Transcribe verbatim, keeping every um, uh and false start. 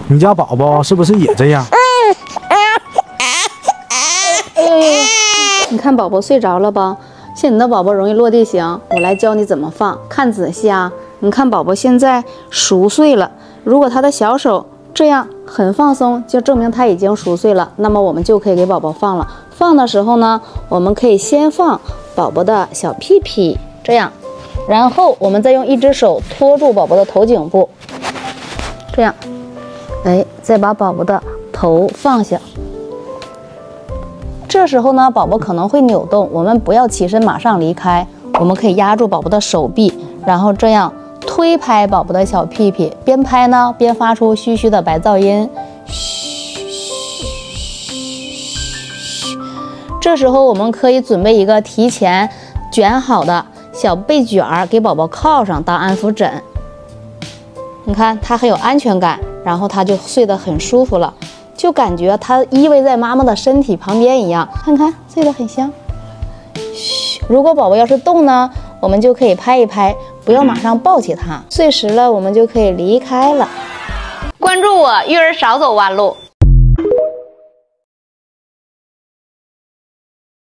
你家宝宝是不是也这样？ 你看宝宝睡着了吧？像你的宝宝容易落地型，我来教你怎么放，看仔细啊！你看宝宝现在熟睡了，如果他的小手这样很放松，就证明他已经熟睡了，那么我们就可以给宝宝放了。放的时候呢，我们可以先放宝宝的小屁屁，这样，然后我们再用一只手托住宝宝的头颈部，这样，哎，再把宝宝的头放下。这时候呢，宝宝可能会扭动，我们不要起身马上离开，我们可以压住宝宝的手臂，然后这样推拍宝宝的小屁屁，边拍呢边发出嘘嘘的白噪音，嘘嘘嘘。这时候我们可以准备一个提前卷好的小被卷儿，给宝宝靠上当安抚枕。你看他很有安全感，然后他就睡得很舒服了。就感觉它依偎在妈妈的身体旁边一样，看看睡得很香。嘘，如果宝宝要是动呢，我们就可以拍一拍，不要马上抱起他。睡实了，我们就可以离开了。关注我，育儿少走弯路。